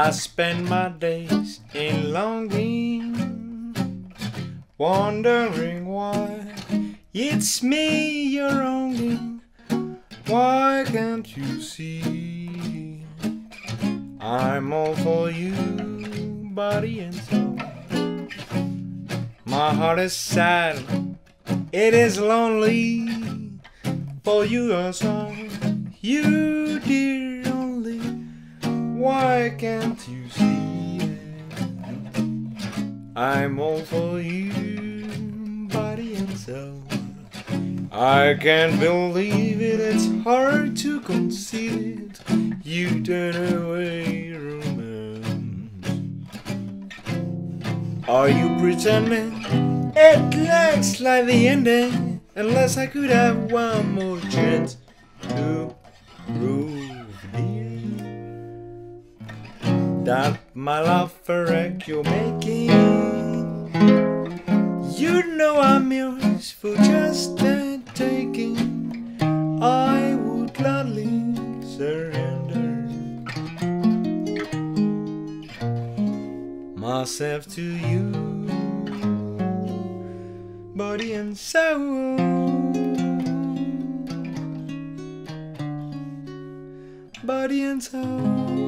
I spend my days in longing, wondering why it's me you're wronging. Why can't you see I'm all for you, body and soul? My heart is sad, it is lonely. For you a song, you dear only. Why can't you see it? I'm all for you, body and soul. I can't believe it, it's hard to conceive it. You turn away romance. Are you pretending? It looks like the ending. Unless I could have one more chance to prove, dear, that my love for wreck you're making. You know I'm yours for just the taking. I would gladly surrender myself to you, body and soul, body and soul.